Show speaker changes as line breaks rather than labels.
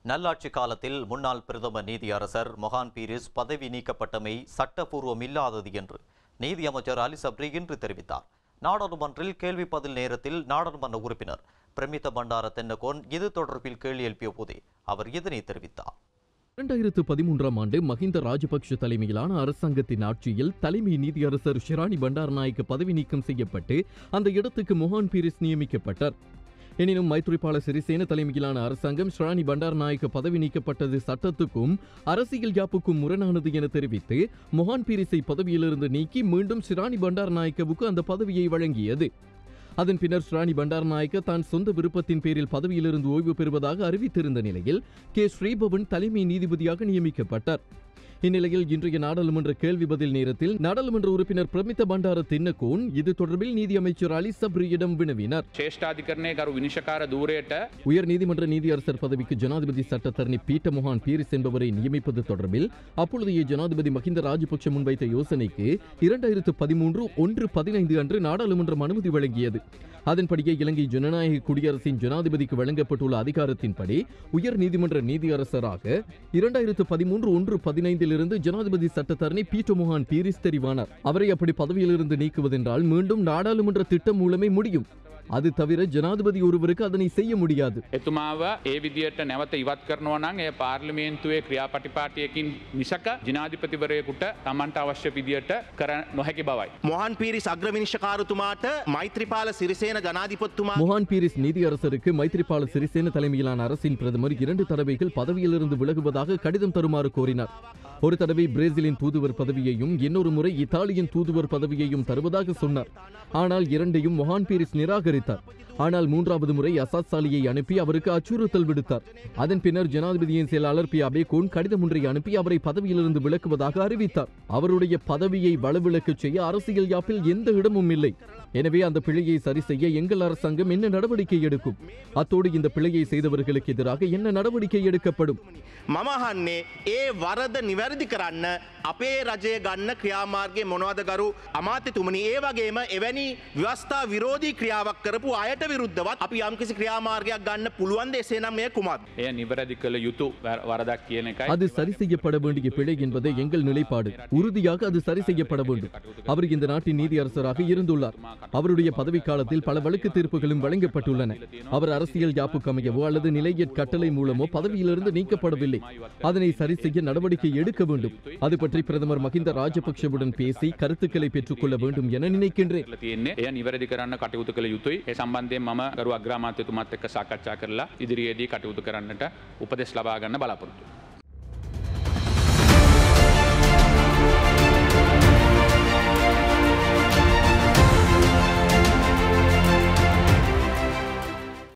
நல்லாட்சி காலத்தில் முன்னாள் பிரதம நீதியரசர் மொஹான் பீரிஸ் பதவி நீக்கப்பட்டமை சட்டப்பூர்வமில்லாதது என்று நீதியமைச்சர் அலி சப்ரி இன்று தெரிவித்தார். நாடாளுமன்றில் கேள்வி பதில் நேரத்தில் நாடாளுமன்ற உறுப்பினர் பிரமித்த பண்டார தென்னகோன் இது தொடர்பில் கேள்வி எழுப்பிய போதே அவர் இதனை தெரிவித்தார்.
2013ஆம் ஆண்டு மஹிந்த ராஜபக்ஷ தலைமையிலான அரசாங்கத்தின் ஆட்சியில் தலைமை நீதியரசர் ஷிராணி பண்டாரநாயக்க பதவி நீக்கம் செய்யப்பட்டு அந்த இடத்துக்கு மொஹான் பீரிஸ் நியமிக்கப்பட்டார். எனினும் மைத்ரிபால சிறிசேன தலைமையிலான அரசாங்கம் ஷிராணி பண்டாரநாயக்க பதவி நீக்கப்பட்டது சட்டத்துக்கும் அரசியல் யாப்புக்கும் முரணானது என தெரிவித்து மொஹான் பீரிஸை பதவியிலிருந்து நீக்கி மீண்டும் ஷிராணி பண்டாரநாயக்கவுக்கு அந்த பதவியை வழங்கியது. அதன் பின்னர் ஷிராணி பண்டாரநாயக்க தான் சொந்த விருப்பத்தின் பேரில் பதவியிலிருந்து ஓய்வு பெறுவதாக அறிவித்திருந்த நிலையில் கே ஸ்ரீபவன் தலைமை நீதிபதியாக நியமிக்கப்பட்டார். இந்நிலையில் இன்றைய நாடாளுமன்ற கேள்வி பதில் நேரத்தில் நாடாளுமன்ற உறுப்பினர் பிரமித்த பண்டார தென்னகோன் இது தொடர்பில் நீதியமைச்சர் அலி சப்ரியிடம் வினவினார். உயர் நீதிமன்ற நீதியரசர் பதவிக்கு ஜனாதிபதி சட்டத்தரணி பீட்ட மொஹான் பீரிஸ் என்பவரை நியமிப்பது தொடர்பில் அப்பொழுதைய ஜனாதிபதி மஹிந்த ராஜபக்ஷ முன்வைத்த யோசனைக்கு 2013 அன்று நாடாளுமன்றம் அனுமதி வழங்கியது. அதன்படியே இலங்கை ஜனநாயக குடியரசின் ஜனாதிபதிக்கு வழங்கப்பட்டுள்ள அதிகாரத்தின்படி உயர் நீதிமன்ற நீதியரசராக 2013 இருந்து ஜனாதிபதி சட்டத்தரணி பீட்ட மொஹான் பீரிஸ் தெரிவானார். அவரை அப்படி பதவியிலிருந்து நீக்குவதென்றால் மீண்டும் நாடாளுமன்ற திட்டம் மூலமே முடியும். அது தவிர ஜனாதிபதி ஒருவருக்கு அதனை செய்ய முடியாது.
එතුමාව ඒ විදියට නැවත ඉවත් කරනවා නම් ඒ පාර්ලිමේන්තුවේ ක්‍රියාපටිපාටියකින් මිසක ජනාධිපතිවරයෙකුට Tamanට අවශ්‍ය විදියට කර නොහැකි බවයි.
මොහන් පීරිස් අග්‍රවිනිශ්චකාරතුමාට මෛත්‍රීපාල සිරිසේන ජනාධිපතිතුමා
மொஹான் பீரிஸ் நீதியரசருக்கு மைத்ரிபால சிறிசேன தலைமையிலான அரசின் பிரதமர் 2 தடவைகள் பதவியிலிருந்து விலகுவதாக கடிதம் தருமாறு கோரினார். ஒரு தடவை பிரேசிலின் தூதுவர் பதவியையும் இன்னொரு முறை இத்தாலியின் தூதுவர் பதவியையும் தருவதாக சொன்னார். ஆனால் இரண்டையும் மொஹான் பீரிஸ் நிராகரித்தார். ஆனால் 3வது முறை அசாத் சாலியை அனுப்பி அவருக்கு அச்சுறுத்தல் விடுத்தார். அதன் பின்னர் ஜனாதிபதியின் செயலாளர் பியாபே கோன் கடிதம் ஒன்றை அனுப்பி அவரை பதவியிலிருந்து விலக்குவதாக அறிவித்தார். அவருடைய பதவியை வலுவிழக்கச் செய்ய அரசியல் யாப்பில் எந்த இடமும் இல்லை. எனவே அந்த பிழையை சரி செய்ய எங்கள் அரசாங்கம் என்ன நடவடிக்கை எடுக்கும்? அத்தோடு இந்த பிழையை செய்தவர்களுக்கு எதிராக என்ன நடவடிக்கை எடுக்கப்படும்?
මමහන්නේ ඒ වරද නිවැරදි කරන්න අපේ රජය ගන්න ක්‍රියාමාර්ගය මොනවද ගරු අමාත්‍යතුමනි ඒ වගේම එවැනි ව්‍යවස්ථා විරෝධී ක්‍රියාවක් කරපු අයට විරුද්ධවත් අපි යම්කිසි ක්‍රියාමාර්ගයක් ගන්න පුළුවන් ද එසේනම් මේ කුමක්ද?
එය නිවැරදි කළ යුතු වරදක් කියන එකයි.
அது சரி செய்யப்பட வேண்டிய பிழை என்பதே எங்கள் நிலைப்பாடு. உறுதியாக அது சரி செய்யப்பட வேண்டும். அவர் இந்த நாட்டின் நீதியரசராக இருந்துள்ளார். அவருடைய பதவி காலத்தில் பல வழக்கு தீர்ப்புகளும் வழங்கப்பட்டுள்ளன. அவர் அரசியல் யாப்புக்கு அமையவோ அல்லது நிலையற் கட்டளை மூலமோ பதவியிலிருந்து நீக்கப்படவில்லை. அதனை சரி செய்ய நடவடிக்கை எடுக்க வேண்டும். அது பற்றி பிரதமர் மஹிந்த ராஜபக்ஷவுடன் பேசி கருத்துக்களை பெற்றுக்கொள்ள வேண்டும் என நினைக்கின்றேன்.
එය නිවැරදි කරන්න කටයුතු කළ යුතුයි. ඒ සම්බන්ධයෙන් මම ගරු අග්‍රාමාත්‍යතුමාත් එක්ක සාකච්ඡා කරලා ඉදිරියේදී කටයුතු කරන්නට උපදෙස් ලබා ගන්න බලාපොරොත්තු වෙනවා.